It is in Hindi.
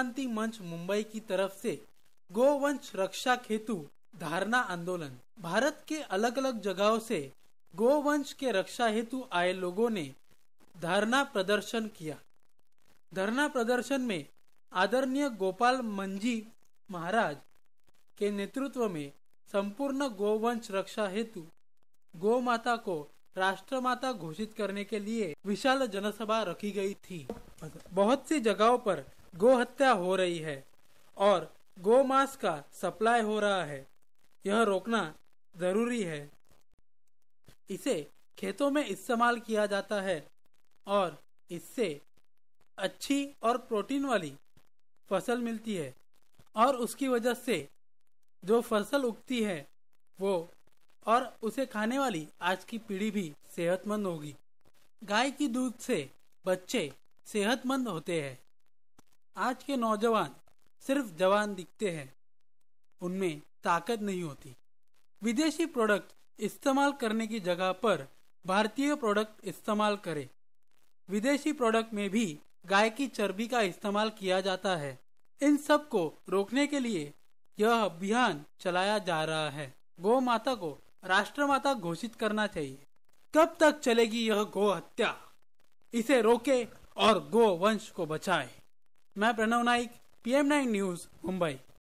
क्रांति मंच मुंबई की तरफ से गोवंश रक्षा हेतु धारणा आंदोलन। भारत के अलग अलग जगहों से गोवंश के रक्षा हेतु आए लोगों ने धरना प्रदर्शन किया। धरना प्रदर्शन में आदरणीय गोपाल मंजी महाराज के नेतृत्व में संपूर्ण गोवंश रक्षा हेतु गौ माता को राष्ट्रमाता घोषित करने के लिए विशाल जनसभा रखी गई थी। बहुत सी जगहों पर गौ हत्या हो रही है और गौ मांस का सप्लाई हो रहा है, यह रोकना जरूरी है। इसे खेतों में इस्तेमाल किया जाता है और इससे अच्छी और प्रोटीन वाली फसल मिलती है और उसकी वजह से जो फसल उगती है वो और उसे खाने वाली आज की पीढ़ी भी सेहतमंद होगी। गाय की दूध से बच्चे सेहतमंद होते हैं। आज के नौजवान सिर्फ जवान दिखते हैं, उनमें ताकत नहीं होती। विदेशी प्रोडक्ट इस्तेमाल करने की जगह पर भारतीय प्रोडक्ट इस्तेमाल करें। विदेशी प्रोडक्ट में भी गाय की चर्बी का इस्तेमाल किया जाता है। इन सब को रोकने के लिए यह अभियान चलाया जा रहा है। गौ माता को राष्ट्रमाता घोषित करना चाहिए। कब तक चलेगी यह गौ हत्या? इसे रोके और गो वंश को बचाए। मैं प्रणव नाइक, PM9 न्यूज, मुंबई।